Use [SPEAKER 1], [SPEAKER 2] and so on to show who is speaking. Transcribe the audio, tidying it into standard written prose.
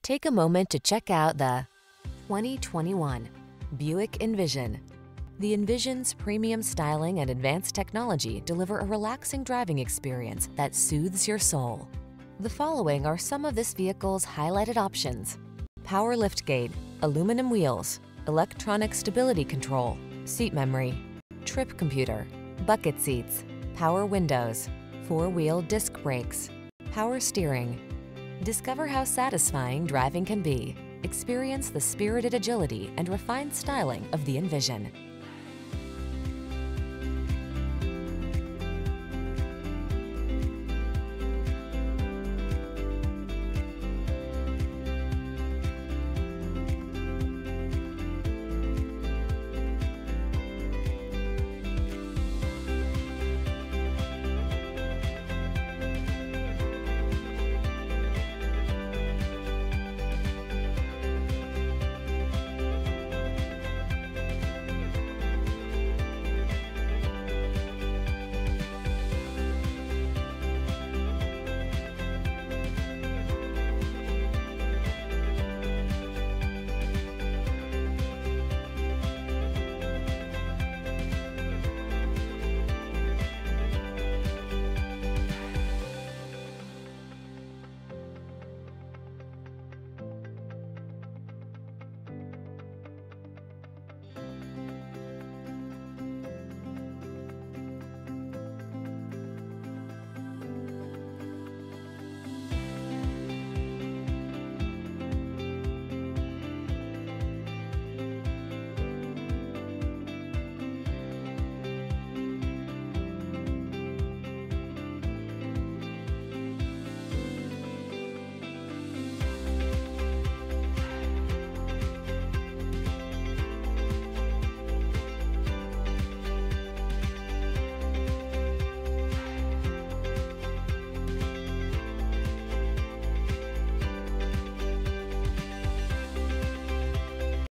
[SPEAKER 1] Take a moment to check out the 2021 Buick Envision. The Envision's premium styling and advanced technology deliver a relaxing driving experience that soothes your soul. The following are some of this vehicle's highlighted options: power liftgate, aluminum wheels, electronic stability control, seat memory, trip computer, bucket seats, power windows, four-wheel disc brakes, power steering. Discover how satisfying driving can be. Experience the spirited agility and refined styling of the Envision.